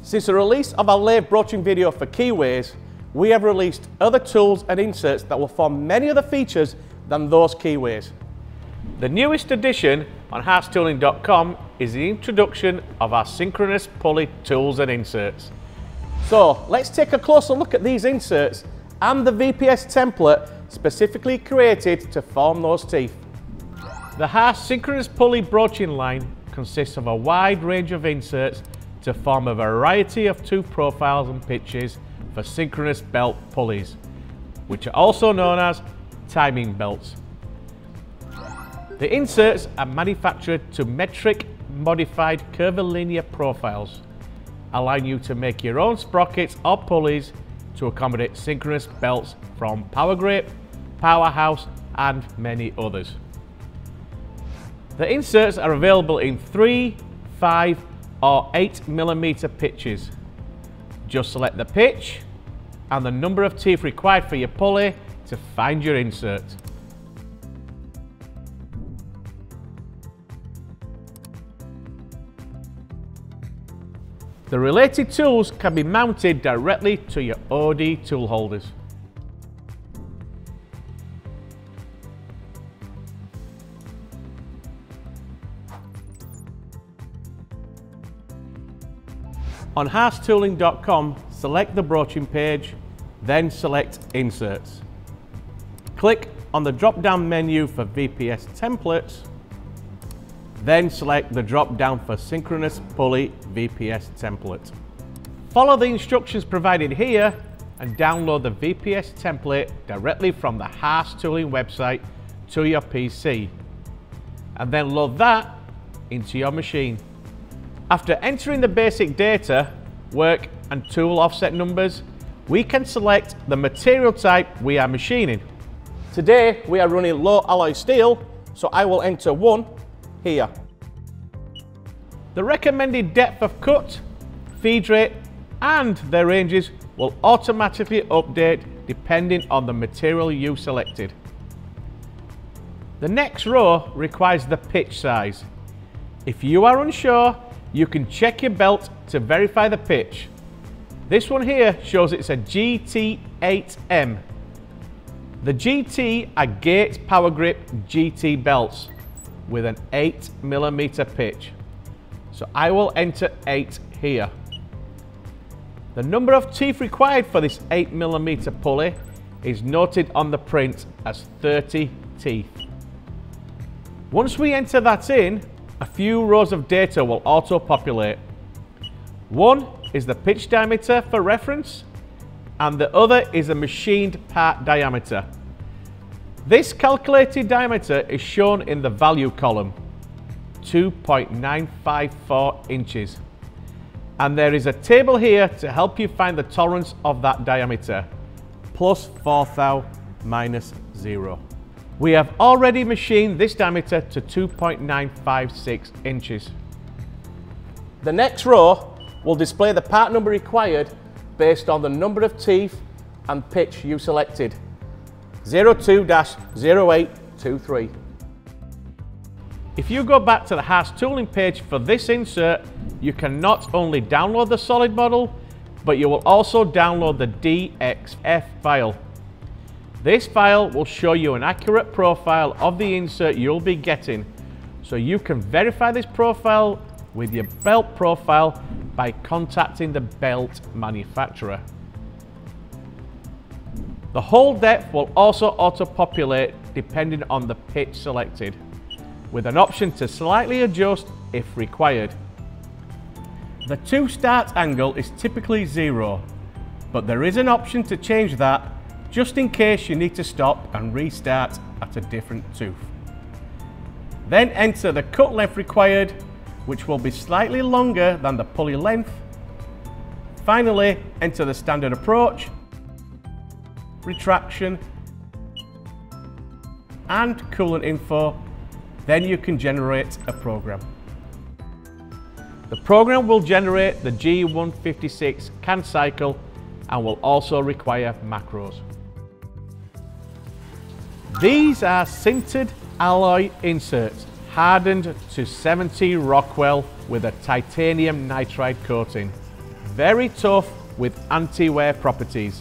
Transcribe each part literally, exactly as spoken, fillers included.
Since the release of our lathe broaching video for Keyways, we have released other tools and inserts that will form many other features than those Keyways. The newest addition on Harts Tooling dot com is the introduction of our synchronous pulley tools and inserts. So let's take a closer look at these inserts and the V P S template specifically created to form those teeth. The Harts synchronous pulley broaching line consists of a wide range of inserts to form a variety of tooth profiles and pitches for synchronous belt pulleys, which are also known as timing belts. The inserts are manufactured to metric modified curvilinear profiles, allowing you to make your own sprockets or pulleys to accommodate synchronous belts from Power Grip, Powerhouse and many others. The inserts are available in three, five or eight millimeter pitches. Just select the pitch and the number of teeth required for your pulley to find your insert. The related tools can be mounted directly to your O D tool holders. On Harts Tooling dot com, select the broaching page, then select Inserts. Click on the drop-down menu for V P S templates, then select the drop-down for Synchronous Pulley V P S template. Follow the instructions provided here and download the V P S template directly from the Harts Tooling website to your P C, and then load that into your machine. After entering the basic data, work and tool offset numbers, we can select the material type we are machining. Today we are running low alloy steel, so I will enter one here. The recommended depth of cut, feed rate and their ranges will automatically update depending on the material you selected. The next row requires the pitch size. If you are unsure, you can check your belt to verify the pitch. This one here shows it's a G T eight M. The G T are Gates Power Grip G T belts with an eight millimeter pitch. So I will enter eight here. The number of teeth required for this eight millimeter pulley is noted on the print as thirty teeth. Once we enter that in, a few rows of data will auto-populate. One is the pitch diameter for reference, and the other is the machined part diameter. This calculated diameter is shown in the value column, two point nine five four inches. And there is a table here to help you find the tolerance of that diameter, plus four thou minus zero. We have already machined this diameter to two point nine five six inches. The next row will display the part number required based on the number of teeth and pitch you selected, zero two dash zero eight two three. If you go back to the Harts Tooling page for this insert, you can not only download the solid model, but you will also download the D X F file. This file will show you an accurate profile of the insert you'll be getting, so you can verify this profile with your belt profile by contacting the belt manufacturer. The hole depth will also auto-populate depending on the pitch selected, with an option to slightly adjust if required. The to start angle is typically zero, but there is an option to change that just in case you need to stop and restart at a different tooth. Then enter the cut length required, which will be slightly longer than the pulley length. Finally, enter the standard approach, retraction and coolant info. Then you can generate a program. The program will generate the G one fifty-six can cycle and will also require macros. These are sintered alloy inserts, hardened to seventy Rockwell with a titanium nitride coating. very tough with anti-wear properties.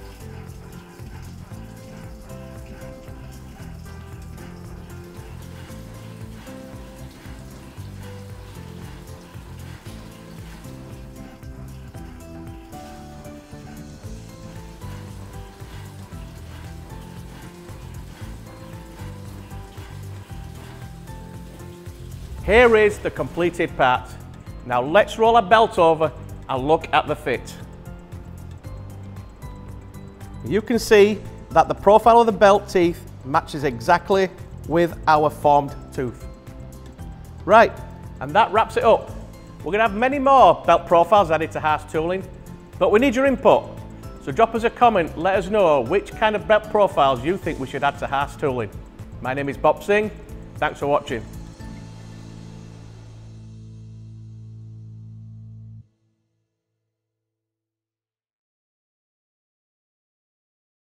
Here is the completed part. Now let's roll our belt over and look at the fit. You can see that the profile of the belt teeth matches exactly with our formed tooth. Right, and that wraps it up. We're going to have many more belt profiles added to Haas Tooling, but we need your input. So drop us a comment, let us know which kind of belt profiles you think we should add to Haas Tooling. My name is Bob Singh, thanks for watching.